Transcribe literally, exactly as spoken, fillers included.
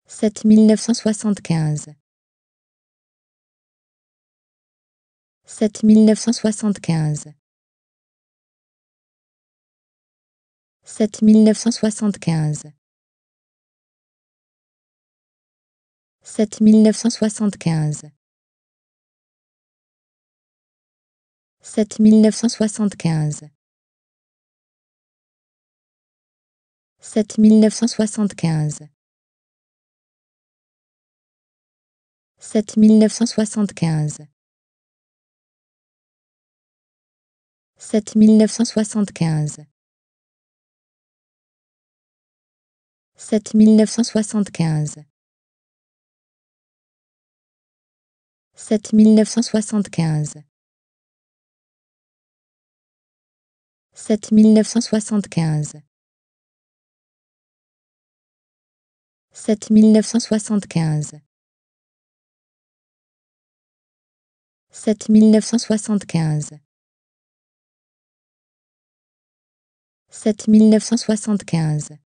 sept mille neuf cent soixante-quinze. sept mille neuf cent soixante-quinze. sept mille neuf cent soixante-quinze. sept mille neuf cent soixante-quinze. sept mille neuf cent soixante-quinze. sept mille neuf cent soixante-quinze. sept mille neuf cent soixante-quinze. sept mille neuf cent soixante-quinze. sept mille neuf cent soixante-quinze. sept mille neuf cent soixante-quinze. sept mille neuf cent soixante-quinze. sept mille neuf cent soixante-quinze. sept mille neuf cent soixante-quinze. sept mille neuf cent soixante-quinze.